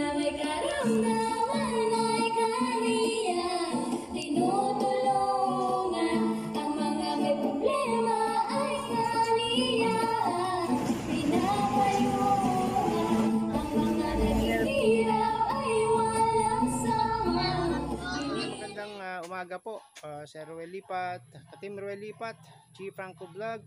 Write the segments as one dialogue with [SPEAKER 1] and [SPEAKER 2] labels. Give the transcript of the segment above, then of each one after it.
[SPEAKER 1] may karamdaman ay kaniya tinutulungan, ang mga may problema ay kaniya pinapayungan, ang mga naghihirap ay walang sama.
[SPEAKER 2] Magandang umaga po, Sir Ruel Lipat, Katim Ruel Lipat, G. Franco Vlog,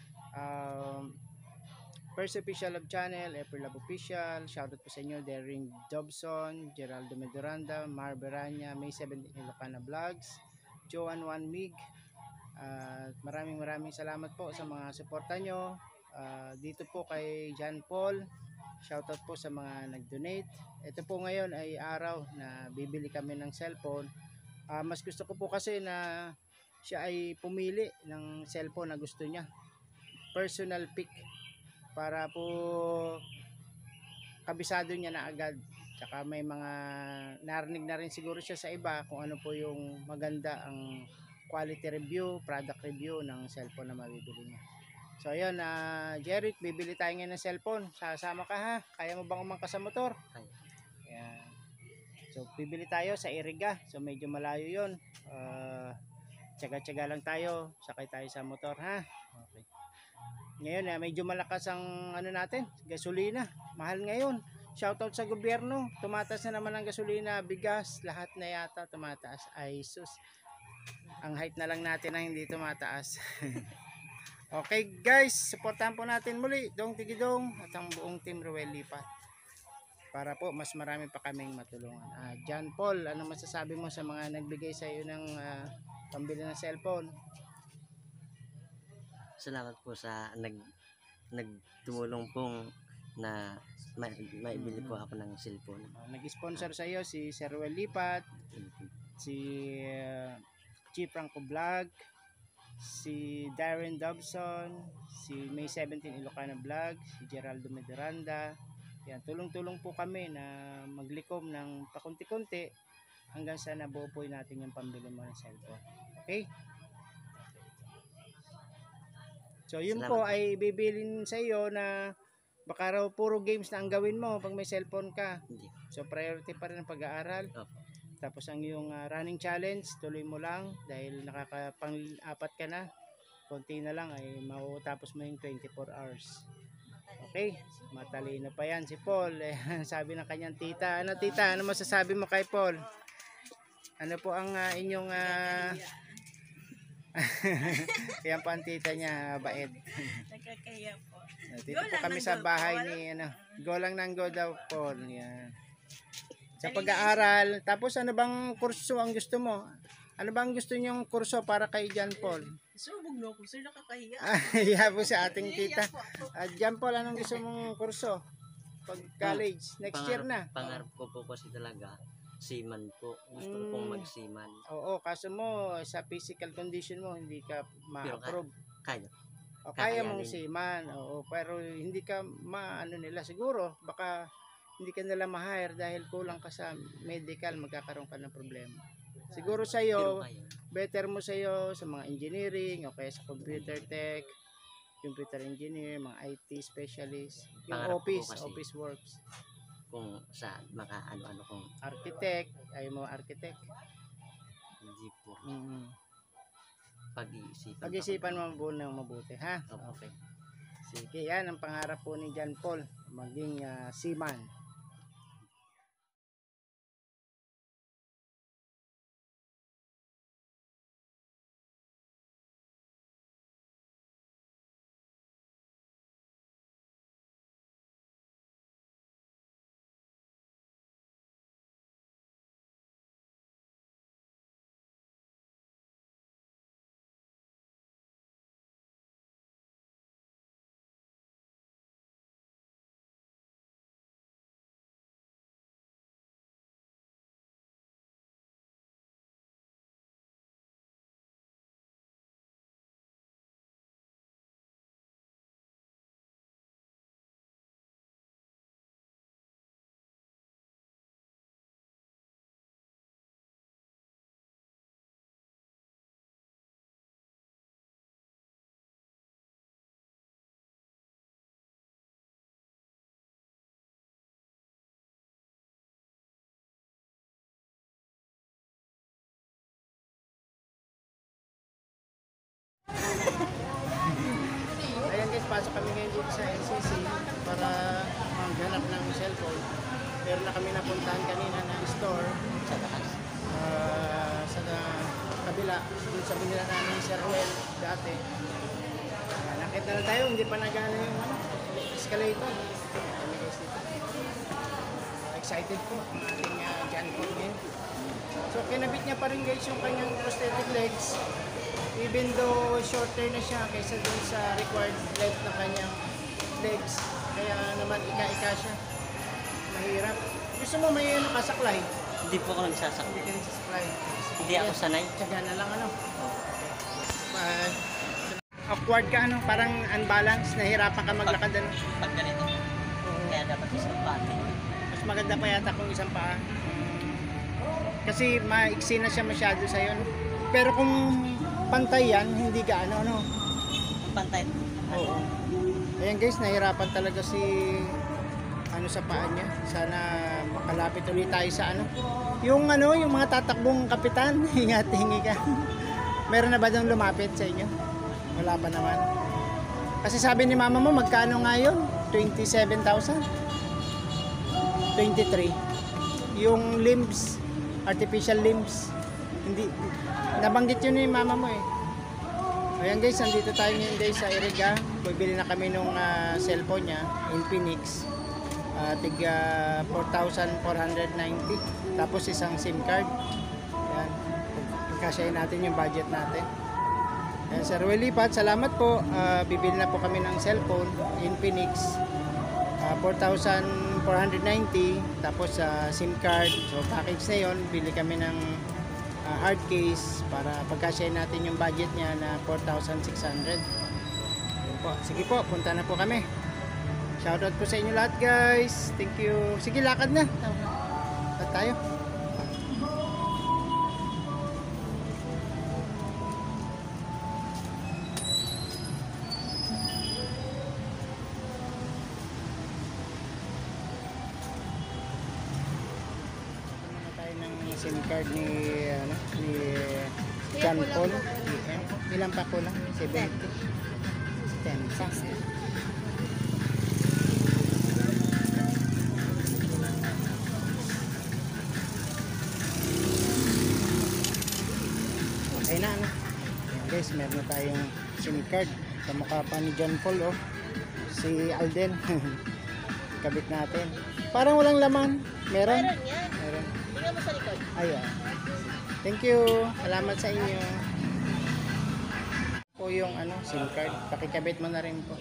[SPEAKER 2] First Official Love Channel, April Love Official, shoutout po sa inyo, Daring Dobson, Geraldo Medoranda, Mar Beranya, May 17 Ilocana Vlogs, Joan Juan Mig, at maraming salamat po sa mga suporta nyo. Dito po kay John Paul, shoutout po sa mga nag-donate. Ito po ngayon ay araw na bibili kami ng cellphone. Mas gusto ko po kasi na siya ay pumili ng cellphone na gusto niya, personal pick, para po kabisado niya na agad. Tsaka may mga narinig na rin siguro siya sa iba kung ano po yung maganda ang quality review, product review ng cellphone na mabibili niya. So ayun, Jeric, bibili tayo ngayon ng cellphone. Sasama ka ha? Kaya mo bang umangkas sa motor? Ayan. So bibili tayo sa Iriga. So medyo malayo yun. Tsaga-tsaga lang tayo. Sakay tayo sa motor ha? Okay. Ngayon medyo malakas ang ano natin, gasolina. Mahal ngayon. Shoutout sa gobyerno. Tumataas na naman ang gasolina, bigas, lahat na yata tumataas. Ay sus. Ang hype na lang natin ang hindi tumataas. Okay guys, supportahan po natin muli Dong Tigidong at ang buong Team Ruel Lipat para po mas marami pa kaming matulungan. John Paul, ano masasabi mo sa mga nagbigay sa iyo ng pambili ng cellphone?
[SPEAKER 3] Salamat po sa nagtumulong pong na maibili po ako ng cellphone.
[SPEAKER 2] Nag-sponsor sa iyo si Sir Ruel Lipat, si G. Franco Vlog, si Darren Dobson, si May 17 Ilocana Vlog, si Geraldo Medoranda. Yan, tulong-tulong po kami na maglikom ng pakunti-kunti hanggang sa nabuo po natin yung pambili mo ng cellphone. Okay? So yun
[SPEAKER 3] Salamat
[SPEAKER 2] po
[SPEAKER 3] po.
[SPEAKER 2] ay bibilin sa iyo na baka raw puro games na ang gawin mo pag may cellphone ka.
[SPEAKER 3] Hindi.
[SPEAKER 2] So priority pa rin ang pag-aaral.
[SPEAKER 3] Opo.
[SPEAKER 2] Tapos ang iyong running challenge, tuloy mo lang dahil nakakapang-apat ka na. Konti na lang ay mautapos mo yung 24 hours. Okay? Matalino pa yan si Paul. Sabi ng kanyang tita. Ano tita? Ano masasabi mo kay Paul? Ano po ang inyong yan po ang tita niya, bait.
[SPEAKER 4] Nakakaya po.
[SPEAKER 2] Dito po kami sa bahay ni go lang ng go daw Paul. Yan. Sa pag-aaral, tapos ano bang kurso ang gusto mo? Ano bang gusto niyong kurso para kay John Paul?
[SPEAKER 4] Subog na ako, sir, nakakahiya.
[SPEAKER 2] Iya po sa ating tita. John Paul, anong gusto mong kurso? Pag college, next year na.
[SPEAKER 3] Pangarap ko po kasi talaga, seaman po. Gusto ko pong mag-seaman.
[SPEAKER 2] Oo, kaso mo sa physical condition mo hindi ka ma-approve.
[SPEAKER 3] Kaya.
[SPEAKER 2] O kaya mong
[SPEAKER 3] Kakayanin.
[SPEAKER 2] seaman, oo, pero hindi ka maano nila siguro, baka hindi ka nila ma-hire dahil kulang ka sa medical, magkakaroon ka ng problema. Siguro sa iyo,
[SPEAKER 3] Pero kaya.
[SPEAKER 2] better mo sa iyo sa mga engineering o kaya sa computer tech, computer engineer, mga IT specialist, yung
[SPEAKER 3] Pangarap ko
[SPEAKER 2] office,
[SPEAKER 3] kasi.
[SPEAKER 2] office works,
[SPEAKER 3] Kung sa maka ano-ano kung
[SPEAKER 2] architect, ay mo architect.
[SPEAKER 3] hindi po. Pag-iisipan.
[SPEAKER 2] Pag-isipan mo muna ng mabuti, ha?
[SPEAKER 3] Opo.
[SPEAKER 2] Okay. Sige, yan ang pangarap po ni John Paul, maging seaman. Papasok kami ngayon dito sa NCC para maghanap ng cellphone. Meron na kami napuntahan kanina na store
[SPEAKER 3] Sa taas.
[SPEAKER 2] sa kabila, dun sa binila namin ni Sir Well dati. Nakita na tayo, hindi pa nagana yung escalator. Kami guys dito. Excited po ang ating John Paul ngayon. So kinabit niya pa rin guys yung kanyang prosthetic legs. Even though shorter na siya kaysa dun sa required length ng kanyang legs. Kaya naman ika-ika siya. Mahirap. Gusto mo may kasaklay?
[SPEAKER 3] Hindi po ako
[SPEAKER 2] Hindi
[SPEAKER 3] nagsasakit.
[SPEAKER 2] ka nagsasaklay.
[SPEAKER 3] Hindi ako sanay.
[SPEAKER 2] Tsaga na lang ano. Awkward ka ano, parang unbalanced, nahirapan ka maglakad ano.
[SPEAKER 3] Pag ganito. Kaya dapat isang pati.
[SPEAKER 2] Mas maganda pa yata kung isang paa. Kasi maiksi na siya masyado sa'yo. No? Pero kung pantay yan, hindi ka ano.
[SPEAKER 3] Ang pantay.
[SPEAKER 2] Oo. Ayan guys, nahirapan talaga si ano sa paa niya. Sana makalapit ulit tayo sa ano. Yung mga tatakbong kapitan, hingat-hingi ka. Meron na ba daw lumapit sa inyo? Wala pa naman. Kasi sabi ni mama mo, magkano nga yun? 27,000? 23. Yung limbs, artificial limbs. Hindi, nabanggit yun ni mama mo eh. Ayan guys, nandito tayo ngayon guys sa Iriga. Bibili na kami nung cellphone niya, Infinix. Tiga 4,490. Tapos isang SIM card. Ayan. Pagkasyahin natin yung budget natin. Ayan, Sir Well Lipat, salamat po. Bibili na po kami ng cellphone, Infinix. 4,490. Tapos SIM card. So package na yun. Bili kami ng hard case para pagkasyahin natin yung budget niya na 4,600. Ayan po. Sige po, punta na po kami. Shoutout po sa inyo lahat guys. Thank you. Sige, lakad na. Lakad tayo. Ano tayo ng SIM card ni John Paul. Ilan pa ko lang? 70. 10 pa. Ayun na, ano. Ayan, guys, meron na tayong SIM card. Kamukha pa ni John Paul, oh. Si Alden. Kabit natin. Parang walang laman. Meron? Meron.
[SPEAKER 4] Tingnan mo sa likod.
[SPEAKER 2] Ayun. Thank you. Salamat sa inyo. Po yung SIM card. Pakikabit mo na rin po.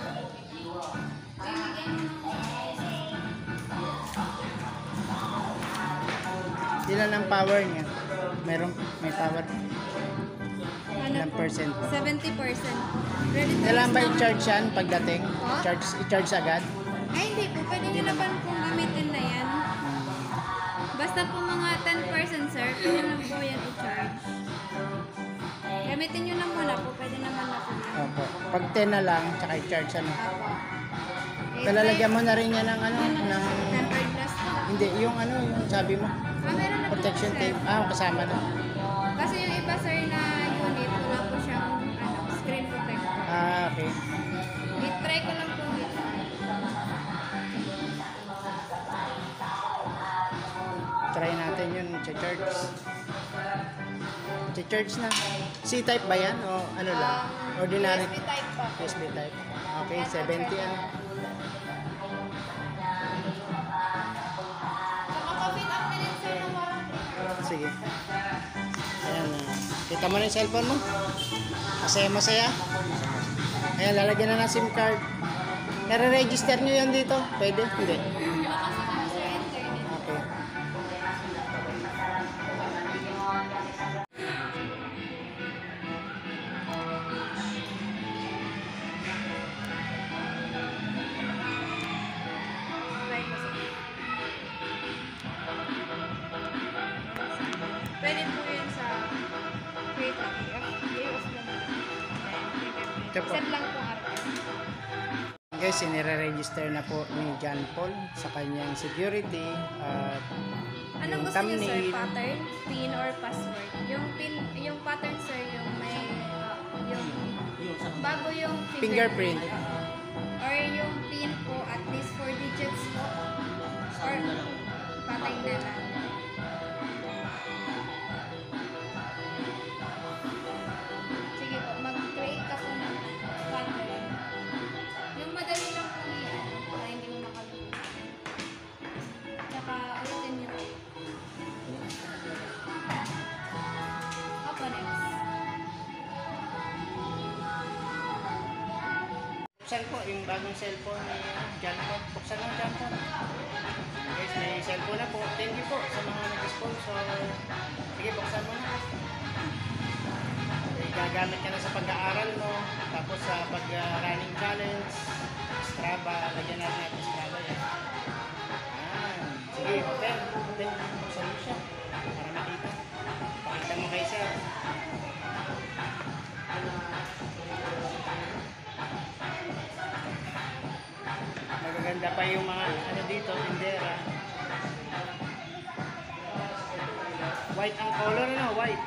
[SPEAKER 2] Ilan ang power niya? May power. Ilang percent?
[SPEAKER 1] 70%. Ready to
[SPEAKER 2] Kailangan ba
[SPEAKER 1] use na-
[SPEAKER 2] i-charge yan pagdating? I-charge agad?
[SPEAKER 1] Ay, hindi po. Pwede nyo naman pong gamitin na yan. Basta po mga 10% sir, pwede na po yan i-charge. Gamitin nyo na muna po. Pwede naman na po yan.
[SPEAKER 2] Opo. Pag 10 na lang, tsaka i-charge
[SPEAKER 1] Apo.
[SPEAKER 2] Talalagyan mo na rin yan ng
[SPEAKER 1] Tempered glass po.
[SPEAKER 2] hindi, yung sabi mo,
[SPEAKER 1] Meron na po
[SPEAKER 2] protection
[SPEAKER 1] po, sir.
[SPEAKER 2] tape. Kasama na.
[SPEAKER 1] Kasi yung iba sir na unit, wala po siyang screen protector.
[SPEAKER 2] Okay.
[SPEAKER 1] I-try ko lang po ito.
[SPEAKER 2] Try natin yun, charge. Charge na. C-type ba yan? O ano lang? Ordinary?
[SPEAKER 1] USB type pa.
[SPEAKER 2] USB type. Okay, 70 ano.
[SPEAKER 1] Nakaka-fit up na rin sir ng warranty.
[SPEAKER 2] Sige. Ayan. Kita mo na yung cellphone mo? Masaya-masaya. Ayan, lalagyan na ng SIM card. Nare-register nyo yan dito? Pwede? Hindi.
[SPEAKER 1] Makasama mo sa internet.
[SPEAKER 2] Okay.
[SPEAKER 1] Try ko sir. Pwede po yun sa wait lang. I-off lang.
[SPEAKER 2] Ito po.
[SPEAKER 1] Send lang po arte.
[SPEAKER 2] Guys, sinire-register na po ni John Paul sa kanyang security at
[SPEAKER 1] Anong
[SPEAKER 2] yung
[SPEAKER 1] gusto niyo sir?
[SPEAKER 2] thumbnail.
[SPEAKER 1] Pattern, pin, or password? Yung pattern sir, yung may, yung bago yung
[SPEAKER 2] Fingerprint.
[SPEAKER 1] at least 4 digits po. Or
[SPEAKER 3] Saan na lang?
[SPEAKER 1] patay na lang. Sige po, mag-create ka po ng pattern. Yung madali lang po yan, para hindi mo makalimutan. Tsaka ulitin nyo. Opo, next.
[SPEAKER 2] Buksan po yung bagong cellphone ni John po. Buksan lang John po. Guys, may cellphone na po. Thank you po sa mga nag-sponsor. Sige, buksan mo na. Gagamit ka na sa pag-aaral mo. Tapos sa pag-running challenge. Strava. Lagyan natin Strava yan. Sige, open. Open. Buksan mo siya. Para makita. Pakita mo kay sir. Magaganda pa yung mga ano dito, tindera. White ang color, ano? White.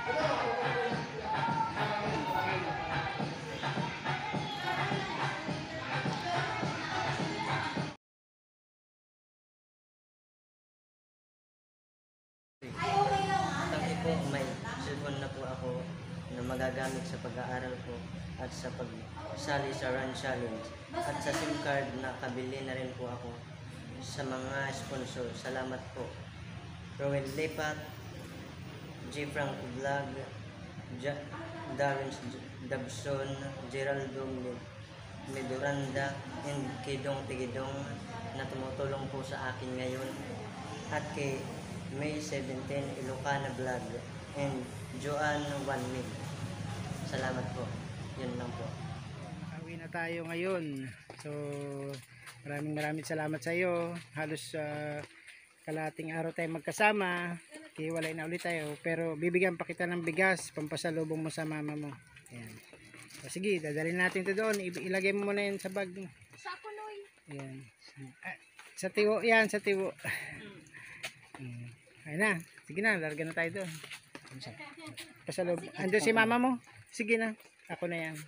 [SPEAKER 3] Kami po, may cellphone na po ako na magagamit sa pag-aaral ko at sa pagsali sa Run Challenge. At sa SIM card na kabili na rin po ako sa mga sponsor. Salamat po. Rowan Lepat, J. Franco Vlog, Darren Dabson, Geraldo Medoranda, and Kidong Tigidong na tumutulong po sa akin ngayon. At kay May 17, Ilocana Vlog, and Joanne Wanmig. Salamat po. Yun lang po.
[SPEAKER 2] Uwi na tayo ngayon. So, maraming salamat sa iyo. Halos kalating araw tayo magkasama. Hiwalay na ulit tayo. Pero bibigyan pa kita ng bigas, pampasalubong mo sa mama mo. Ayan. So, sige, dadalhin natin ito doon. Ilagay mo muna yan sa bag mo.
[SPEAKER 1] Sa kuloy.
[SPEAKER 2] Ayan. Sa tiwo yan, sa tiwo. Ayun na. Sige na, larga na tayo doon. Pasalubong. Andun si mama mo. Sige na. Ako na yan.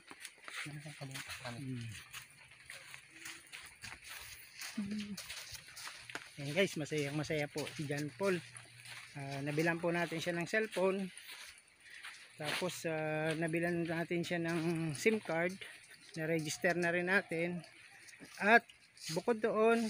[SPEAKER 2] Ayan guys, masaya po si John Paul. Nabilan po natin siya ng cellphone. Tapos nabilan natin siya ng SIM card. Na-register na rin natin. At bukod doon,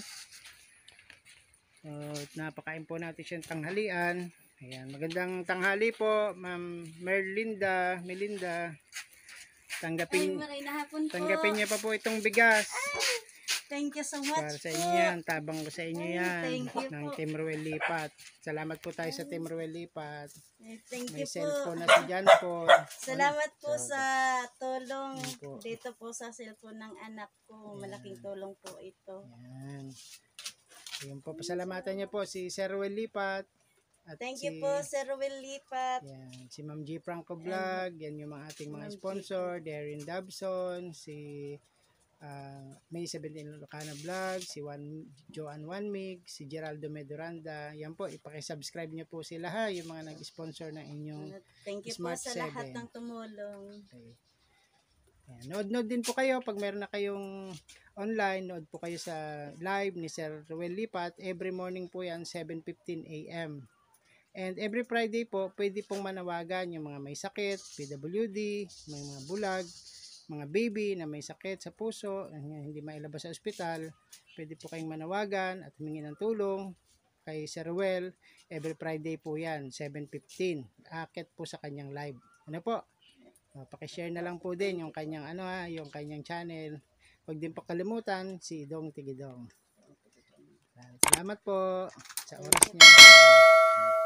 [SPEAKER 2] napakain po natin siya ng tanghalian. Ayan, magandang tanghali po, Ma'am Melinda. Tanggapin niya pa po itong bigas.
[SPEAKER 4] Thank you so
[SPEAKER 2] Para
[SPEAKER 4] much
[SPEAKER 2] sa inyo yan, tabang ko sa inyo yan.
[SPEAKER 4] Thank you
[SPEAKER 2] Ng
[SPEAKER 4] po.
[SPEAKER 2] Team Ruel Lipat. Salamat po tayo sa Team Ruel Lipat.
[SPEAKER 4] Thank
[SPEAKER 2] May
[SPEAKER 4] you po.
[SPEAKER 2] cellphone na si John po.
[SPEAKER 4] Salamat po sa tulong
[SPEAKER 2] Yan po.
[SPEAKER 4] dito po sa cellphone ng anak ko. Malaking tulong po ito.
[SPEAKER 2] Yan. Yung po, pasalamatan niyo po si Sir Ruel Lipat. At
[SPEAKER 4] Thank
[SPEAKER 2] si,
[SPEAKER 4] you po, Sir Will Lipat.
[SPEAKER 2] yan, si Ma'am G. Franco Vlog. Yan yung mga ating mga
[SPEAKER 4] Ma'am G.
[SPEAKER 2] sponsor. Darren Dabson. Si May 17 Lucana Vlog. Si Joanne Wanmig. Si Geraldo Medoranda. Yan po, ipakisubscribe niyo po sila ha. Yung mga nag-sponsor ng inyong
[SPEAKER 4] Thank you
[SPEAKER 2] Smart
[SPEAKER 4] po sa lahat
[SPEAKER 2] 7.
[SPEAKER 4] ng tumulong.
[SPEAKER 2] okay. Yan. Nood din po kayo pag meron na kayong online, nood po kayo sa live ni Sir Ruel Lipat. Every morning po yan, 7:15 AM. And every Friday po, pwede pong manawagan yung mga may sakit, PWD, may mga bulag, mga baby na may sakit sa puso, hindi mailabas sa ospital. Pwede po kayong manawagan at humingi ng tulong kay Sir Ruel. Every Friday po yan, 7:15. Akit po sa kanyang live. Ano po? Paki-share na lang po din yung kanyang yung kanyang channel. Huwag din po kalimutan si Dong Tigidong. Salamat po sa oras niyo.